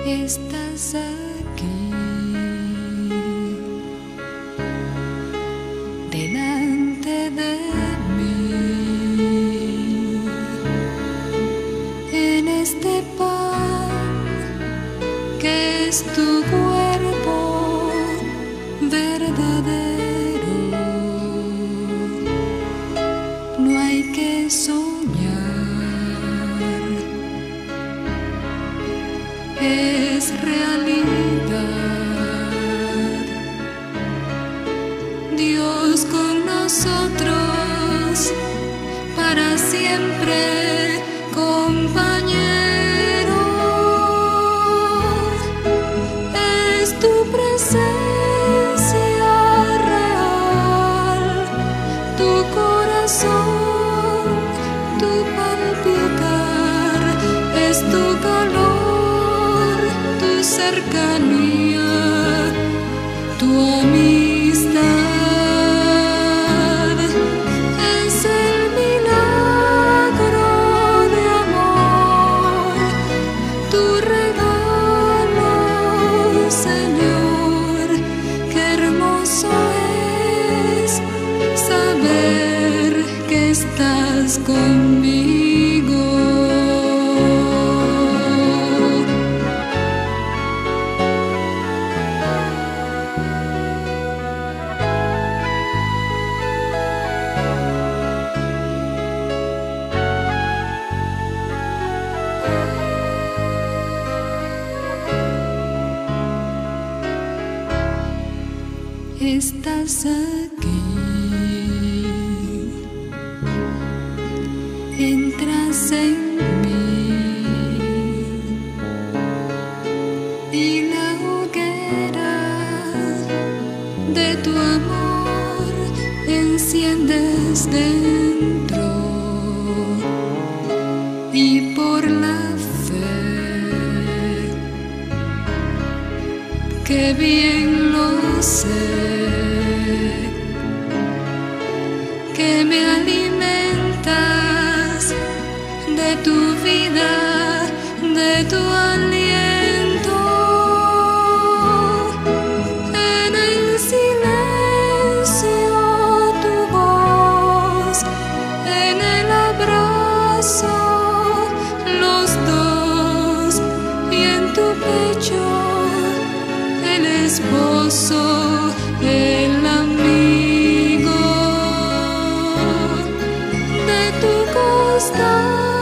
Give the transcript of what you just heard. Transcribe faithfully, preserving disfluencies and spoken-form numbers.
Estás aquí, delante de mí, en este pan que es tu cuerpo verdadero. No hay que soñar, es realidad. Dios con nosotros para siempre, compañero. Es tu presencia real, tu corazón, tu palpitar, es tu calor, tu cercanía, tu amistad. Es el milagro de amor, tu regalo, Señor. Qué hermoso es saber que estás conmigo. Estás aquí, entras en mí y la hoguera de tu amor enciendes dentro, y por la fe, que bien lo sé, que me alimentas de tu vida, de tu aliento. En el silencio tu voz, en el abrazo los dos, y en tu pecho el esposo, el amigo. De tu costado